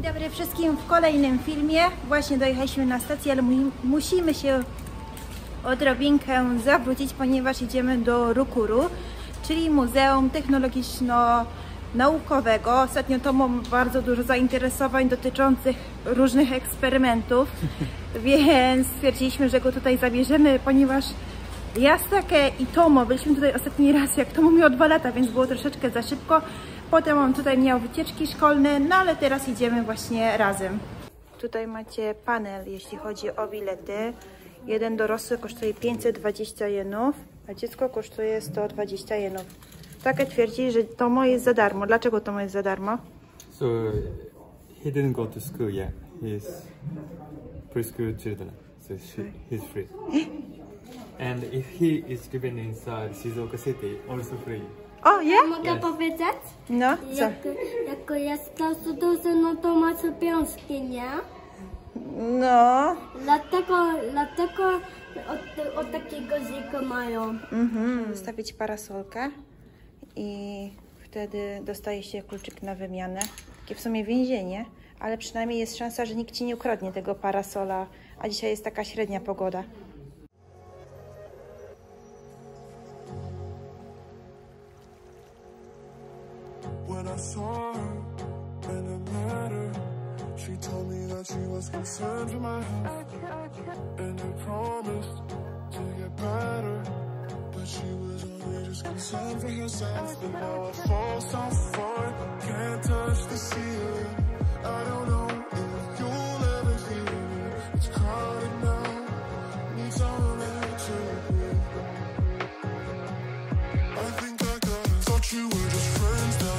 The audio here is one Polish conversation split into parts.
Dzień dobry wszystkim w kolejnym filmie. Właśnie dojechaliśmy na stację, ale musimy się odrobinkę zawrócić, ponieważ idziemy do Rukuru, czyli Muzeum Technologiczno-Naukowego. Ostatnio to mam bardzo dużo zainteresowań dotyczących różnych eksperymentów, więc stwierdziliśmy, że go tutaj zabierzemy, ponieważ Yasuke i Tomo byliśmy tutaj ostatni raz, jak Tomo miał 2 lata, więc było troszeczkę za szybko. Potem on tutaj miał wycieczki szkolne, no ale teraz idziemy właśnie razem. Tutaj macie panel, jeśli chodzi o bilety. Jeden dorosły kosztuje 520 jenów, a dziecko kosztuje 120 jenów. Takie twierdzi, że Tomo jest za darmo. Dlaczego Tomo jest za darmo? So he didn't go to school yet. He's preschool children, so he's free. And if he is given inside Shizuoka City, also free. O, je? Mogę powiedzieć? No, co? Jako jest to duży, no to masz piątki, nie? No. Dlatego od takiego zika mają. Zostawić parasolkę i wtedy dostaje się kluczyk na wymianę. Takie w sumie więzienie, ale przynajmniej jest szansa, że nikt ci nie ukradnie tego parasola, a dzisiaj jest taka średnia pogoda. When I saw her and I met her, she told me that she was concerned for my health and I promised to get better, but she was only just concerned for herself. And now I fall so far, can't touch the ceiling. I don't know if you'll ever hear me. It's crowded now, need someone to breathe. I think I got it. Thought you were just friends now.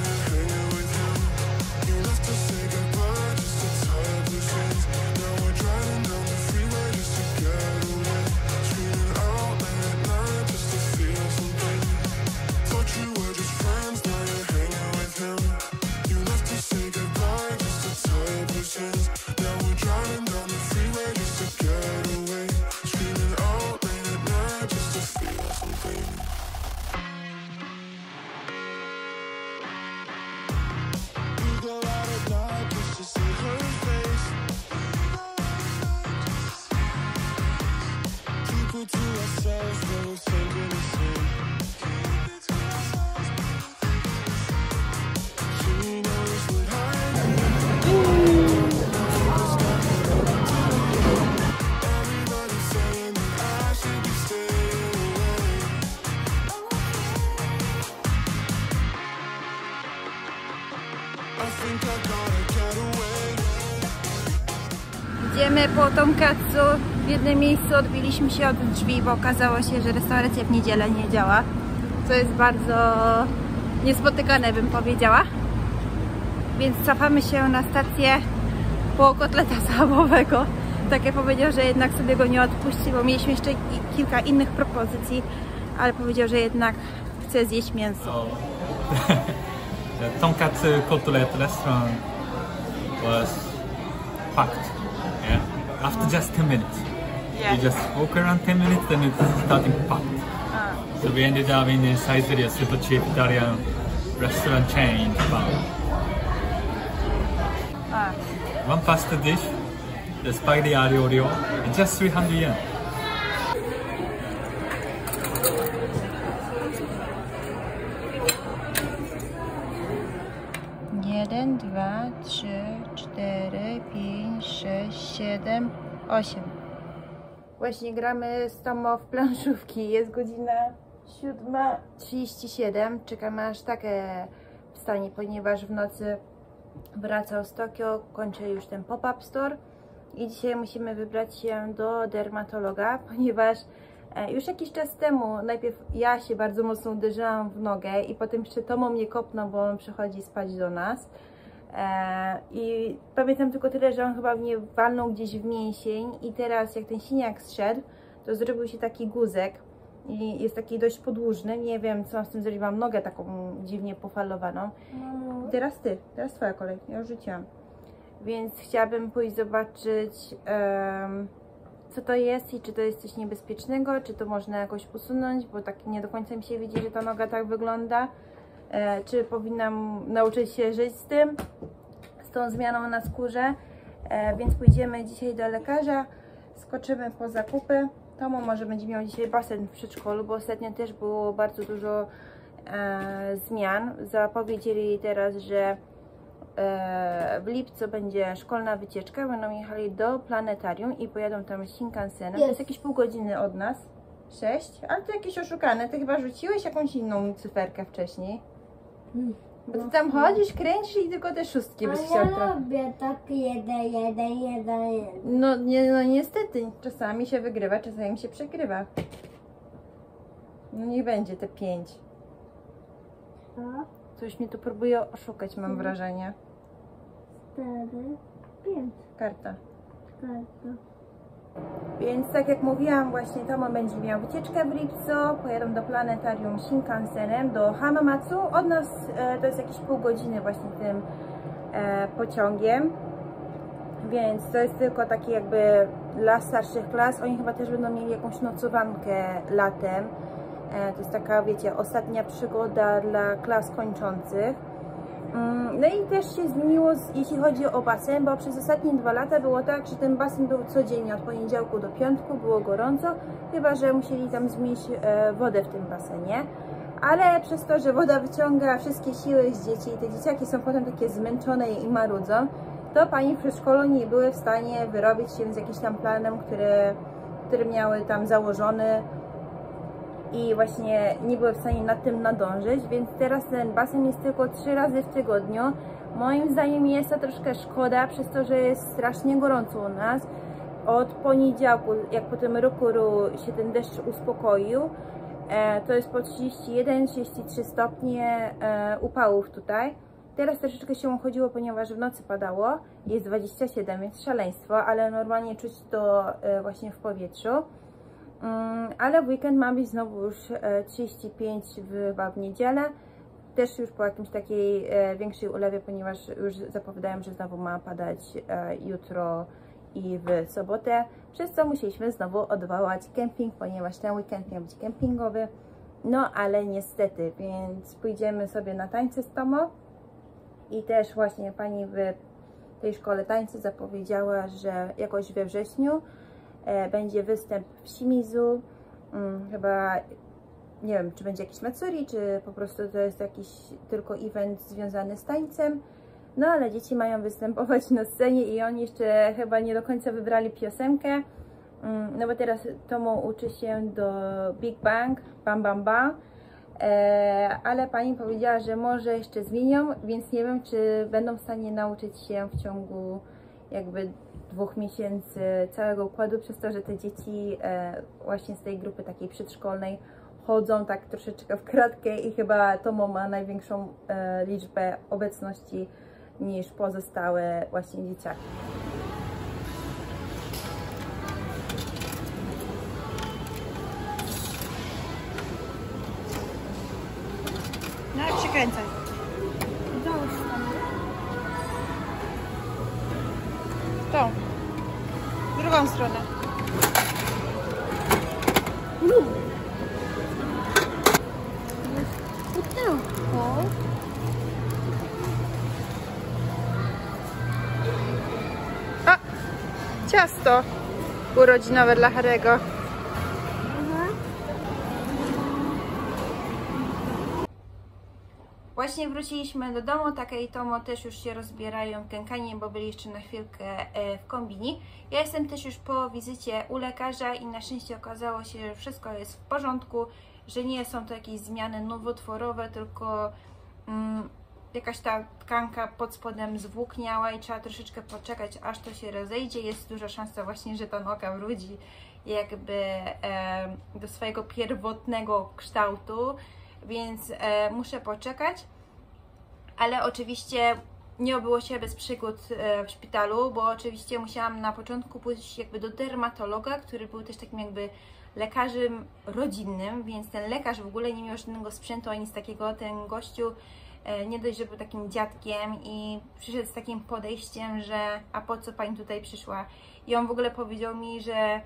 Idziemy po tonkatsu. W jednym miejscu odbiliśmy się od drzwi, bo okazało się, że restauracja w niedzielę nie działa. Co jest bardzo niespotykane, bym powiedziała. Więc cofamy się na stację po kotleta schabowego. Takie powiedział, że jednak sobie go nie odpuści, bo mieliśmy jeszcze kilka innych propozycji, ale powiedział, że jednak chce zjeść mięso. The tonkatsu cutlet restaurant was packed. Yeah. After just 10 minutes. Yeah. You just walk around 10 minutes and it's starting to pop. So we ended up in a Saizeriya super cheap Italian restaurant chain in Japan. One pasta dish, the spaghetti aglio olio, it's just 300 yen. 1, 2, 3, 4, 5, 6, 7, 8. Właśnie gramy z Tomo w planszówki. Jest godzina 7:37. Czekamy aż takie wstanie, ponieważ w nocy wracał z Tokio, kończy już ten pop-up store i dzisiaj musimy wybrać się do dermatologa, ponieważ już jakiś czas temu najpierw ja się bardzo mocno uderzyłam w nogę i potem jeszcze Tomo mnie kopnął, bo on przychodzi spać do nas. I pamiętam tylko tyle, że on chyba mnie walnął gdzieś w mięsień i teraz jak ten siniak zszedł, to zrobił się taki guzek i jest taki dość podłużny. Nie wiem, co mam z tym zrobić, mam nogę taką dziwnie pofalowaną. Teraz teraz twoja kolej, ja już rzuciłam. Więc chciałabym pójść zobaczyć, co to jest i czy to jest coś niebezpiecznego, czy to można jakoś usunąć, bo tak nie do końca mi się widzi, że ta noga tak wygląda. Czy powinnam nauczyć się żyć z tym. z tą zmianą na skórze, więc pójdziemy dzisiaj do lekarza, skoczymy po zakupy. Tomo może będzie miał dzisiaj basen w przedszkolu, bo ostatnio też było bardzo dużo zmian. Zapowiedzieli teraz, że w lipcu będzie szkolna wycieczka, będą jechali do planetarium i pojadą tam Shinkansenem. To jest jakieś pół godziny od nas. 6, ale to jakieś oszukane. Ty chyba rzuciłeś jakąś inną cyferkę wcześniej. Bo ty tam chodzisz, kręcisz i tylko te szóstki byś chciał. Ja lubię tak 1, 1, 1, 1. No niestety, czasami się wygrywa, czasami się przegrywa. No nie będzie te 5. Co? Coś mnie tu próbuje oszukać, mam wrażenie. 4, 5. Karta. Karta. Więc tak jak mówiłam, właśnie Tomo będzie miał wycieczkę w lipcu, pojadą do planetarium Shinkansenem, do Hamamatsu. Od nas to jest jakieś pół godziny właśnie tym pociągiem. Więc to jest tylko taki jakby dla starszych klas. Oni chyba też będą mieli jakąś nocowankę latem. To jest taka, wiecie, ostatnia przygoda dla klas kończących. No i też się zmieniło, jeśli chodzi o basen, bo przez ostatnie 2 lata było tak, że ten basen był codziennie od poniedziałku do piątku, było gorąco, chyba że musieli tam zmienić wodę w tym basenie. Ale przez to, że woda wyciąga wszystkie siły z dzieci i te dzieciaki są potem takie zmęczone i marudzą, to pani w przedszkolu nie były w stanie wyrobić się z jakimś tam planem, który miały tam założony i właśnie nie były w stanie nad tym nadążyć, więc teraz ten basen jest tylko 3 razy w tygodniu. Moim zdaniem jest to troszkę szkoda, przez to, że jest strasznie gorąco u nas. Od poniedziałku, jak po tym roku się ten deszcz uspokoił, to jest po 31-33 stopnie upałów tutaj. Teraz troszeczkę się chodziło, ponieważ w nocy padało, jest 27, więc szaleństwo, ale normalnie czuć to właśnie w powietrzu. Ale w weekend ma być znowu już 35 w niedzielę, też już po jakimś takiej większej ulewie, ponieważ już zapowiadają, że znowu ma padać jutro i w sobotę, przez co musieliśmy znowu odwołać kemping, ponieważ ten weekend miał być kempingowy. No ale niestety, więc pójdziemy sobie na tańce z Tomo i też właśnie pani w tej szkole tańca zapowiedziała, że jakoś we wrześniu będzie występ w Shimizu, chyba nie wiem, czy będzie jakiś matsuri, czy po prostu to jest jakiś tylko event związany z tańcem. No ale dzieci mają występować na scenie i oni jeszcze chyba nie do końca wybrali piosenkę. No bo teraz Tomo uczy się do Big Bang, Bam Bam Bam. Ale pani powiedziała, że może jeszcze zmienią, więc nie wiem, czy będą w stanie nauczyć się w ciągu jakby 2 miesięcy całego układu, przez to, że te dzieci właśnie z tej grupy takiej przedszkolnej chodzą tak troszeczkę w kratkę i chyba Tomo ma największą liczbę obecności niż pozostałe właśnie dzieciaki. No i przykręcaj. Tą. W drugą stronę. Pudełko. A! Ciasto urodzinowe dla Harry'ego. Właśnie wróciliśmy do domu, Taka i Tomo też już się rozbierają w Genkanie, bo byli jeszcze na chwilkę w kombini. Ja jestem też już po wizycie u lekarza i na szczęście okazało się, że wszystko jest w porządku, że nie są to jakieś zmiany nowotworowe, tylko jakaś ta tkanka pod spodem zwłókniała i trzeba troszeczkę poczekać, aż to się rozejdzie. Jest duża szansa właśnie, że ta noga wróci jakby do swojego pierwotnego kształtu, więc muszę poczekać, ale oczywiście nie obyło się bez przygód w szpitalu, bo oczywiście musiałam na początku pójść jakby do dermatologa, który był też takim jakby lekarzem rodzinnym, więc ten lekarz w ogóle nie miał żadnego sprzętu ani nic takiego. Ten gościu nie dość, że był takim dziadkiem i przyszedł z takim podejściem, że a po co pani tutaj przyszła? I on w ogóle powiedział mi, że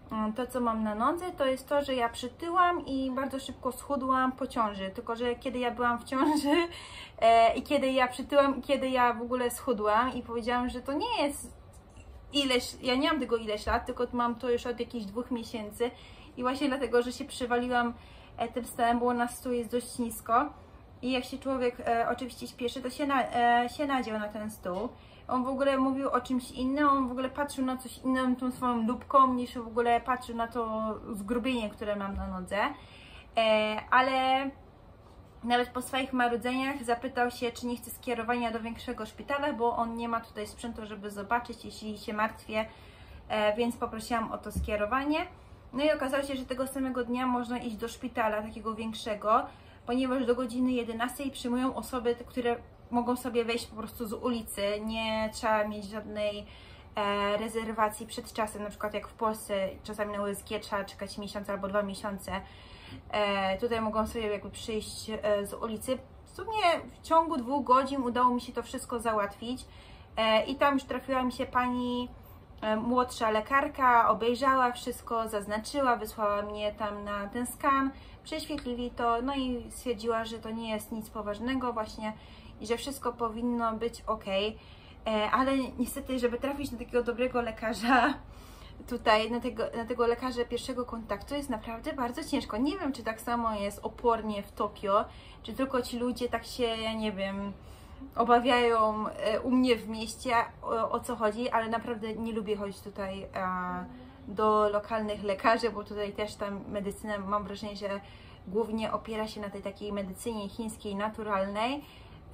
to, co mam na nodze, to jest to, że ja przytyłam i bardzo szybko schudłam po ciąży. Tylko że kiedy ja byłam w ciąży i kiedy ja przytyłam i kiedy ja w ogóle schudłam i powiedziałam, że to nie jest ileś, ja nie mam tego ileś lat, tylko mam to już od jakichś 2 miesięcy i właśnie dlatego, że się przywaliłam tym stołem, bo na stół jest dość nisko i jak się człowiek oczywiście śpieszy, to się nadział na ten stół. On w ogóle mówił o czymś innym, on w ogóle patrzył na coś innym tą swoją lubką, niż w ogóle patrzył na to zgrubienie, które mam na nodze. Ale nawet po swoich marudzeniach zapytał się, czy nie chce skierowania do większego szpitala, bo on nie ma tutaj sprzętu, żeby zobaczyć, jeśli się martwię, więc poprosiłam o to skierowanie. No i okazało się, że tego samego dnia można iść do szpitala takiego większego, ponieważ do godziny 11 przyjmują osoby, które mogą sobie wejść po prostu z ulicy, nie trzeba mieć żadnej rezerwacji przed czasem, na przykład jak w Polsce czasami na USG trzeba czekać miesiąc albo 2 miesiące. Tutaj mogą sobie jakby przyjść z ulicy. W sumie w ciągu 2 godzin udało mi się to wszystko załatwić i tam już trafiła mi się pani młodsza lekarka, obejrzała wszystko, zaznaczyła, wysłała mnie tam na ten skan, prześwietlili to, no i stwierdziła, że to nie jest nic poważnego właśnie i że wszystko powinno być ok, ale niestety, żeby trafić na takiego dobrego lekarza, tutaj na tego lekarza pierwszego kontaktu jest naprawdę bardzo ciężko. Nie wiem, czy tak samo jest opornie w Tokio, czy tylko ci ludzie tak się, ja nie wiem, obawiają u mnie w mieście, o co chodzi, ale naprawdę nie lubię chodzić tutaj do lokalnych lekarzy, bo tutaj też ta medycyna, mam wrażenie, że głównie opiera się na tej takiej medycynie chińskiej, naturalnej,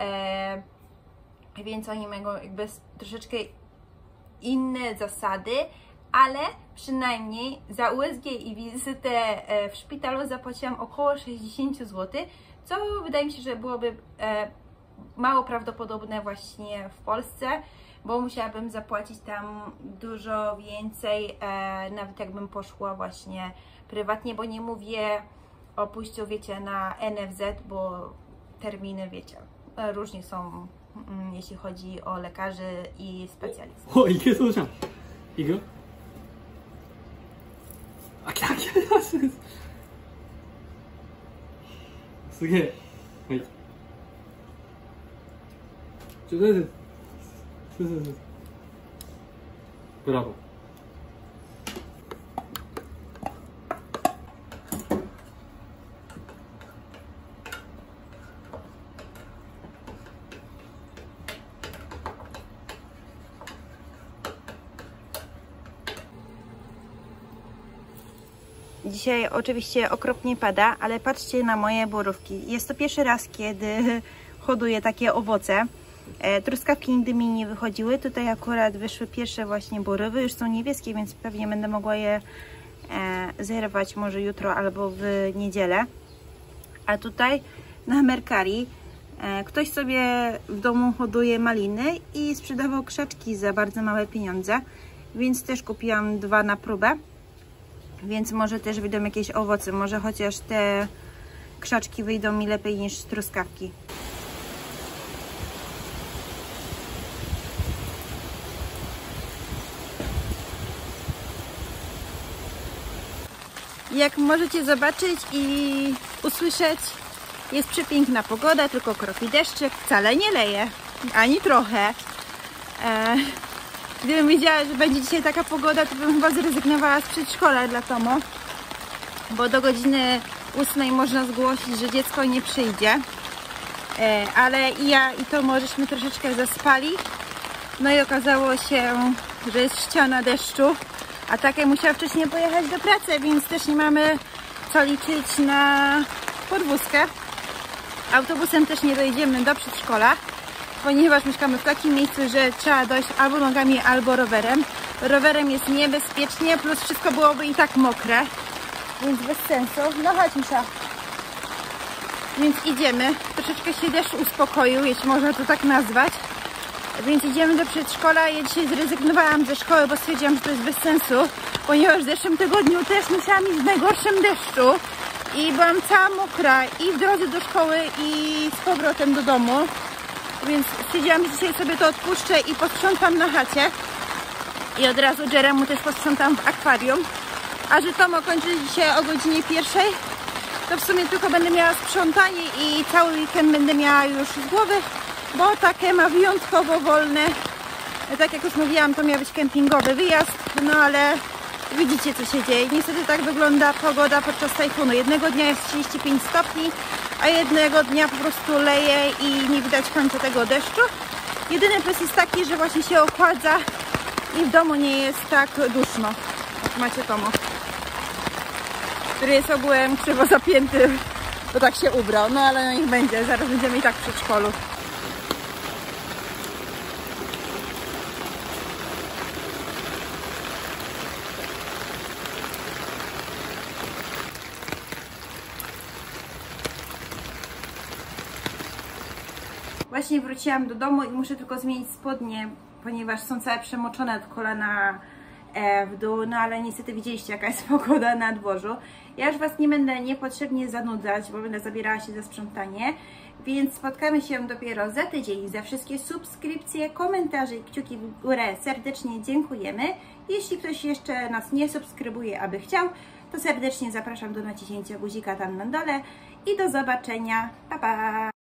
więc oni mają jakby troszeczkę inne zasady, ale przynajmniej za USG i wizytę w szpitalu zapłaciłam około 60 zł, co wydaje mi się, że byłoby mało prawdopodobne właśnie w Polsce, bo musiałabym zapłacić tam dużo więcej, nawet jakbym poszła właśnie prywatnie, bo nie mówię o pójściu, wiecie, na NFZ, bo terminy, wiecie, różnie są, jeśli chodzi o lekarzy i specjalistów. 어, 이게 소장. 이거? 아,すげえ。はい。브라보. Dzisiaj oczywiście okropnie pada, ale patrzcie na moje borówki. Jest to pierwszy raz, kiedy hoduję takie owoce. Truskawki nigdy mi nie wychodziły. Tutaj akurat wyszły pierwsze właśnie borówy. Już są niebieskie, więc pewnie będę mogła je zerwać może jutro albo w niedzielę. A tutaj na Mercari ktoś sobie w domu hoduje maliny i sprzedawał krzaczki za bardzo małe pieniądze. Więc też kupiłam 2 na próbę. Więc może też wyjdą jakieś owoce. Może chociaż te krzaczki wyjdą mi lepiej niż truskawki. Jak możecie zobaczyć i usłyszeć, jest przepiękna pogoda, tylko kropi deszczyk, wcale nie leje, ani trochę. Gdybym wiedziała, że będzie dzisiaj taka pogoda, to bym chyba zrezygnowała z przedszkola dla Tomo, bo do godziny 8 można zgłosić, że dziecko nie przyjdzie. Ale i ja i Tomo żeśmy troszeczkę zaspali, no i okazało się, że jest ściana deszczu. A Taka musiała wcześniej pojechać do pracy, więc też nie mamy co liczyć na podwózkę. Autobusem też nie dojedziemy do przedszkola, ponieważ mieszkamy w takim miejscu, że trzeba dojść albo nogami, albo rowerem. Rowerem jest niebezpiecznie, plus wszystko byłoby i tak mokre, więc bez sensu. No chodź, Misza. Więc idziemy. Troszeczkę się deszcz uspokoił, jeśli można to tak nazwać. Więc idziemy do przedszkola. Ja dzisiaj zrezygnowałam ze szkoły, bo stwierdziłam, że to jest bez sensu, ponieważ w zeszłym tygodniu też musiałam iść w najgorszym deszczu i byłam cała mokra i w drodze do szkoły, i z powrotem do domu. Więc stwierdziłam, że dzisiaj sobie to odpuszczę i posprzątam na chacie. I od razu Jeremu też posprzątam w akwarium. A że Tomo kończy dzisiaj o godzinie 1, to w sumie tylko będę miała sprzątanie i cały weekend będę miała już z głowy, bo takie ma wyjątkowo wolne. Tak jak już mówiłam, to miał być kempingowy wyjazd, no ale widzicie, co się dzieje. Niestety tak wygląda pogoda podczas tajfunu. Jednego dnia jest 35 stopni, a jednego dnia po prostu leje i nie widać końca tego deszczu. Jedyny plus jest taki, że właśnie się ochładza i w domu nie jest tak duszno. Jak macie Tomo, który jest ogółem krzywo zapięty, bo tak się ubrał. No ale niech będzie, zaraz będziemy i tak w przedszkolu. Właśnie wróciłam do domu i muszę tylko zmienić spodnie, ponieważ są całe przemoczone od kolana w dół, no ale niestety widzieliście, jaka jest pogoda na dworzu. Ja już Was nie będę niepotrzebnie zanudzać, bo będę zabierała się za sprzątanie, więc spotkamy się dopiero za tydzień. Za wszystkie subskrypcje, komentarze i kciuki w górę serdecznie dziękujemy. Jeśli ktoś jeszcze nas nie subskrybuje, aby chciał, to serdecznie zapraszam do naciśnięcia guzika tam na dole i do zobaczenia. Pa, pa!